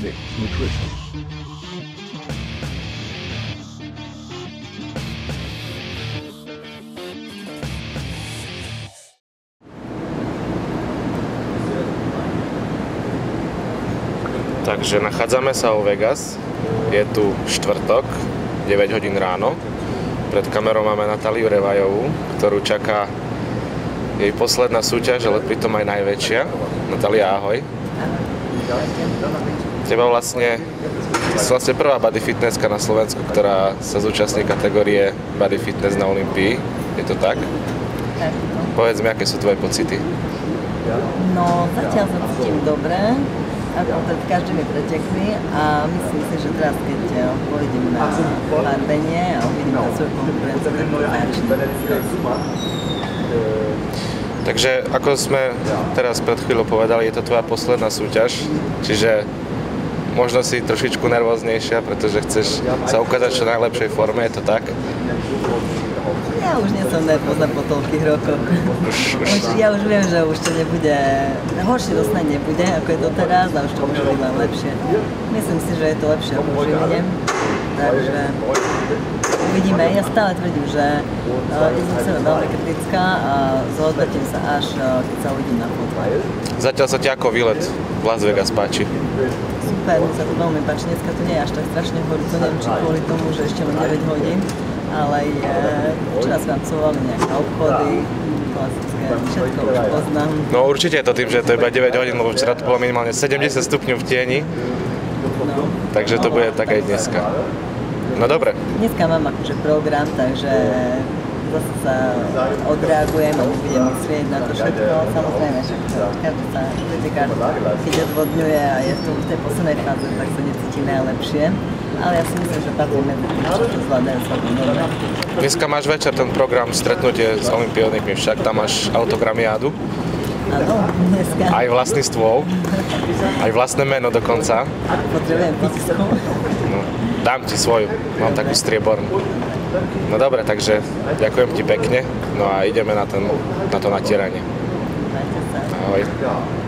Mix Nutrition. Takže nachádzame sa o Vegas, je tu štvrtok, 9 hodín ráno. Pred kamerou máme Natáliu Revajovú, ktorú čaká jej posledná súťaž, ale pritom aj najväčšia. Natália, ahoj. Teba vlastne prvá body fitnesska na Slovensku, ktorá sa zúčastní kategórie body fitness na Olympii. Je to tak? Tak. Povedz mi, aké sú tvoje pocity? No, zatiaľ sa cítim dobre, ako pred každými pretekmi a myslím si, že teraz, keď pôjdem na farbenie a uvidím na svoju konkurenciu, tak Takže, ako sme teraz pred chvíľou povedali, je to tvoja posledná súťaž, čiže možno si trošičku nervóznejšia, pretože chceš sa ukázať v čo najlepšej forme, je to tak? Ja už nie som nervózna po toľkých rokoch. Ja už viem, že už to nebude, horšie to snad nebude, ako je to teraz, a už to môže byť len lepšie. Myslím si, že je to lepšie ako Žiline, takže uvidíme. Ja stále tvrdím, že som sebe veľmi kritická a zhodnotím sa až keď sa uvidím na fotke. Zatiaľ sa ti ako výlet v Las Vegas páči? Super, mi sa to veľmi páči. Dneska to nie je až tak strašne horúco, neviem či kvôli tomu, že ešte len 9 hodín, ale včera skrancovali nejaké obchody, klasické, všetko už poznám. No určite je to tým, že to je iba 9 hodín, lebo včera to bolo minimálne 70 stupňov v tieni, No. takže to bude tak aj dneska. No dobre. Dneska mám akože program, takže zase sa odreagujem a budem myslieť na to všetko. Samozrejme, že každý sa pretekár, keď odvodňuje a je v tej poslednej fáze, tak sa necíti najlepšie. Ale ja si myslím, že patrí medzi tým, čo to zvládajú celkom dobre. Dneska máš večer ten program stretnutie s olympionikmi, však tam máš autogramiádu. Áno, dneska. Aj vlastný stôl, aj vlastné meno dokonca. Potrebujem písku. No, dám ti svoju, mám takú striebornú. No dobre, takže ďakujem ti pekne, no a ideme na to natieranie. Majte sa. Ahoj.